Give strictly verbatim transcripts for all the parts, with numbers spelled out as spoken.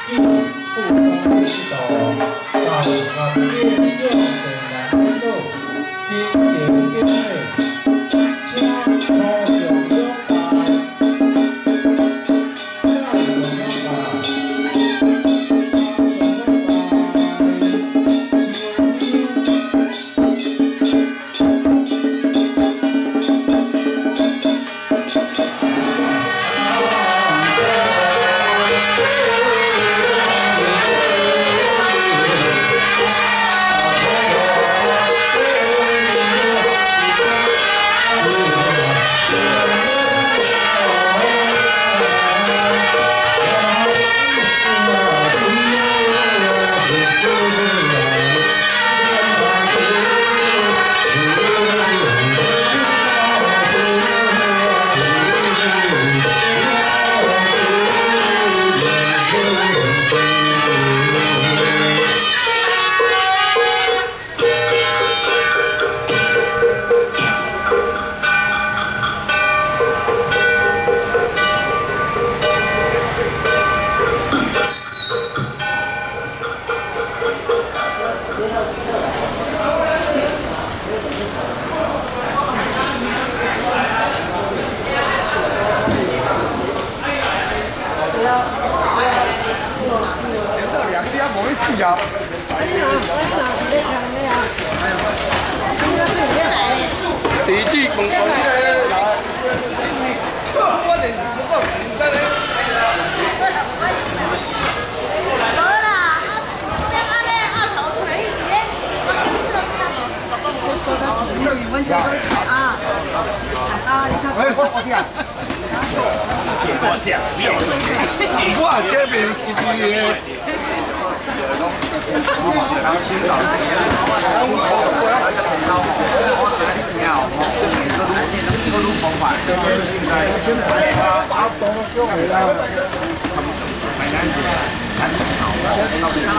普渡法会，大合建用水南天路，新节建会，请初上两拜，再上两拜。 第一季问问个来，我哋不够，得咧。好啦，啱啱咧阿頭除啲事咧，我說到六月蚊這個錢啊，啊，你看。哎，我我聽啊。我講，我這邊一句。 然后青岛这边，我我要陈刀，我觉得你好，这路这路方法，现在现在把东就回来了，买单子，很好，到底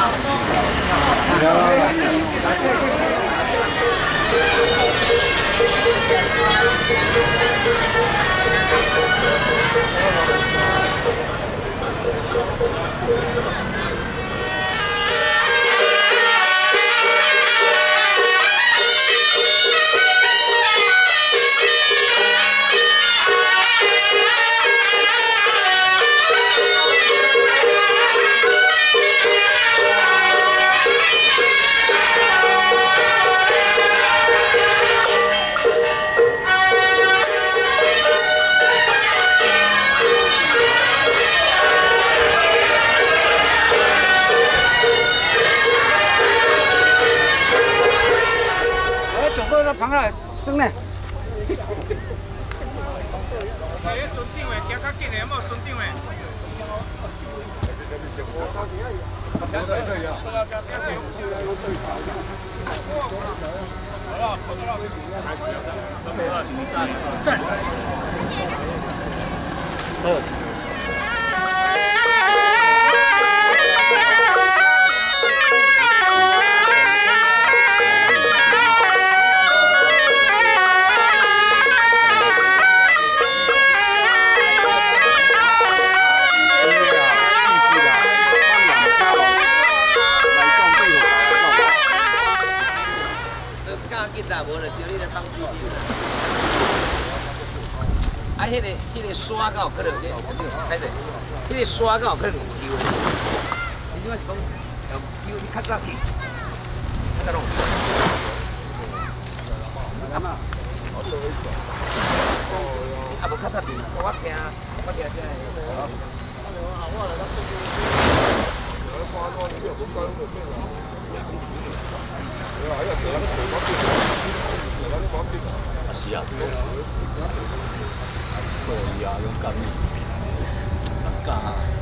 旁来升呢？哎，准定诶，行较紧诶，有冇准定诶？对对对呀。好了，好了。站。嗯。 无就招你来放水顶啦。啊，迄个、迄个沙敢有可能，歹势，迄个沙敢有可能有丢。你即摆是讲要丢，你较早去，较早弄。啊嘛，啊无较早变，我听，我听这个。啊是啊，可以啊，勇敢，大家。